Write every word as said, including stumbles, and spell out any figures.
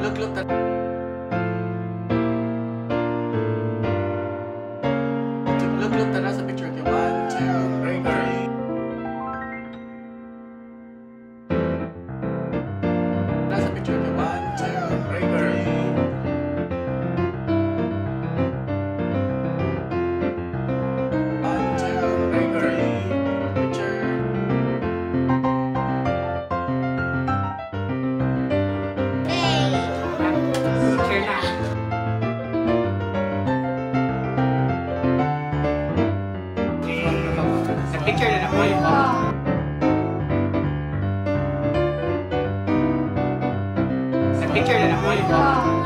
Look, look at. Look, look at. That's a picture. Okay, one, two, three, three. That's a picture. Okay, one, two, three, three. One, two, three, three. Picture. Picture na naman yun. Picture na naman yun.